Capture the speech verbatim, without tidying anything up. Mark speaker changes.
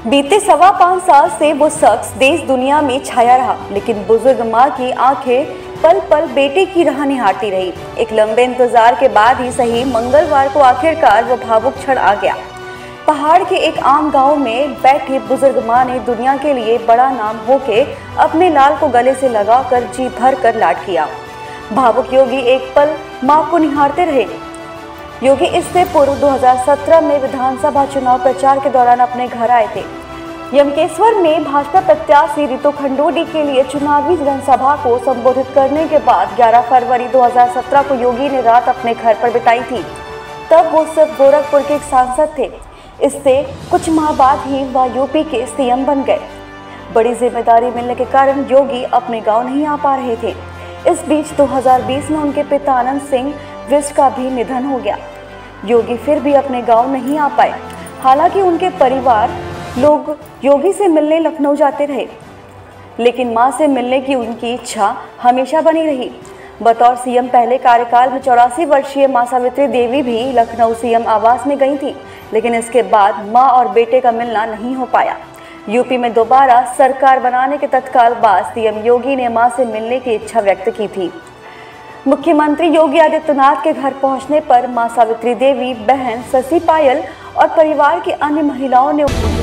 Speaker 1: बीते सवा पाँच साल से वो शख्स देश दुनिया में छाया रहा, लेकिन बुजुर्ग माँ की आंखें पल पल बेटे की राह निहारती रही। एक लंबे इंतजार के बाद ही सही मंगलवार को आखिरकार वो भावुक क्षण आ गया। पहाड़ के एक आम गांव में बैठी बुजुर्ग माँ ने दुनिया के लिए बड़ा नाम होके अपने लाल को गले से लगाकर जी भर कर लाड किया। भावुक योगी एक पल माँ को निहारते रहे। योगी इससे पूर्व दो हज़ार सत्रह में विधानसभा चुनाव प्रचार के दौरान अपने घर आए थे। यमकेश्वर में भाजपा प्रत्याशी रितु खंडूडी के लिए चुनावी जनसभा को संबोधित करने के बाद ग्यारह फरवरी दो हज़ार सत्रह को योगी ने रात अपने घर पर बिताई थी। तब वो सिर्फ गोरखपुर के एक सांसद थे। इससे कुछ माह बाद ही वह यूपी के सीएम बन गए। बड़ी जिम्मेदारी मिलने के कारण योगी अपने गाँव नहीं आ पा रहे थे। इस बीच दो हज़ार बीस में उनके पिता आनंद सिंह विष्ट का भी निधन हो गया। योगी फिर भी अपने गांव नहीं आ पाए। हालांकि उनके परिवार लोग योगी से मिलने लखनऊ जाते रहे, लेकिन मां से मिलने की उनकी इच्छा हमेशा बनी रही। बतौर सीएम पहले कार्यकाल में चौरासी वर्षीय मां सावित्री देवी भी लखनऊ सीएम आवास में गई थी, लेकिन इसके बाद मां और बेटे का मिलना नहीं हो पाया। यूपी में दोबारा सरकार बनाने के तत्काल बाद सीएम योगी ने मां से मिलने की इच्छा व्यक्त की थी। मुख्यमंत्री योगी आदित्यनाथ के घर पहुंचने पर मां सावित्री देवी, बहन शशि पायल और परिवार की अन्य महिलाओं ने